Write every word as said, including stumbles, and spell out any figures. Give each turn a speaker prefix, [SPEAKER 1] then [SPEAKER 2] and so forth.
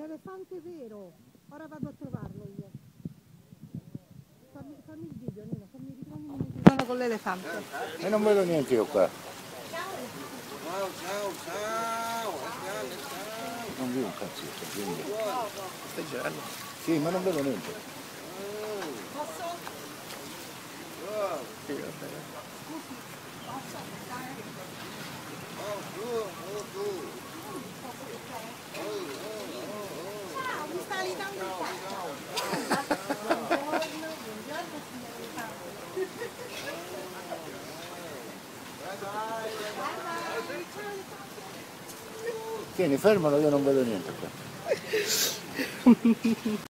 [SPEAKER 1] elefante vero. Ora vado a trovarlo io. Fammi, fammi il video, Nino, fammi riprendimi il video con l'elefante.
[SPEAKER 2] E non vedo niente io qua.
[SPEAKER 3] Ciao, ciao, ciao.
[SPEAKER 2] Non vedo un cazzo, quindi.
[SPEAKER 4] Stai girando?
[SPEAKER 2] Sì, ma non vedo niente.
[SPEAKER 1] Posso?
[SPEAKER 4] Sì, va bene.
[SPEAKER 3] Oh, su, oh, su.
[SPEAKER 1] Ciao, mi sta ridando il cazzo. Buongiorno, buongiorno signor elefante.
[SPEAKER 2] Tieni, fermalo, io non vedo niente qua.